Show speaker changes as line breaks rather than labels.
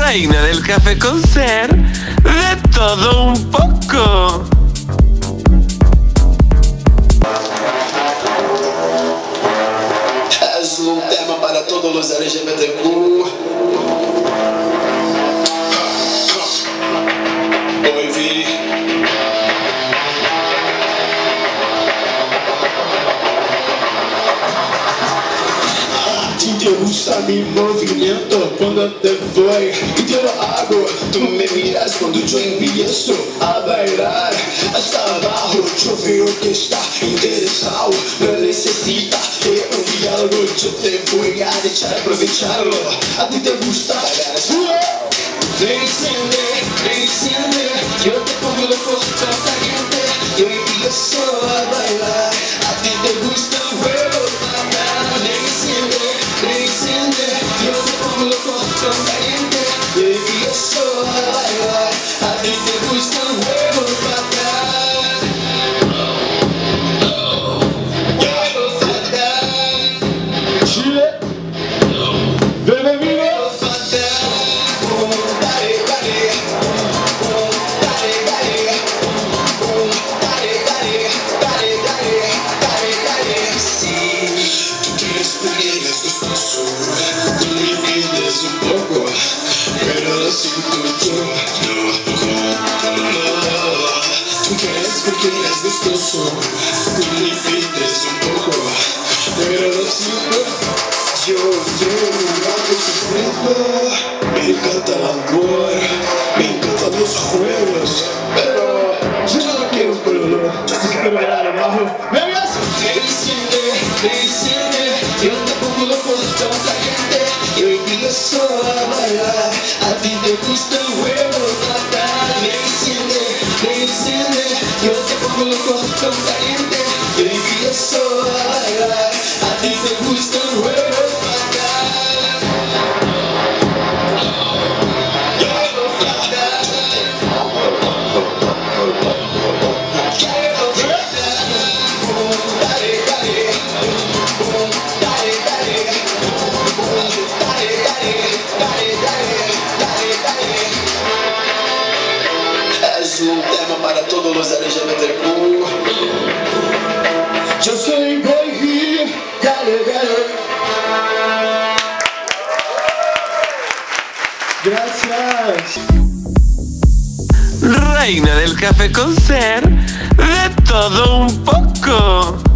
Reina del café con ser de todo un poco.
Es un tema para todos los LGBTQ. Hoy vi te gusta mi movimiento cuando te voy y te lo hago. Tú me miras cuando yo empiezo a bailar hasta abajo. Yo veo que está interesado, no necesita de un diálogo. Yo te voy a dejar aprovecharlo. A ti te gusta bailar así. Me enciende, yo te pongo loco con caliente. Yo empiezo a bailar. A ti te gusta el juego fatal. Me enciende, yo te pongo loco con caliente. Yo empiezo a bailar. A ti te gusta el juego fatal. Juego fatal. Chile, bienvenido. Tú me pides un poco, pero lo siento yo. No. Tú quieres porque eres gustoso. Tú me pides un poco, pero lo siento yo. Yo ando sufriendo. Me encanta el amor, me encantan los juegos, pero yo no quiero un pololo. Yo quiero bailar abajo. Me enciende, yo te pongo loco con caliente. Yo empiezo a bailar. A ti te gusta el juego fatal. Me enciende, yo te pongo loco con caliente. Yo empiezo a bailar. A ti te gusta el juego fatal. Juego fatal. Es un tema para todos los LGBTQ. Yo soy Boy, dale. Gracias.
Reina del café con ser de todo un poco.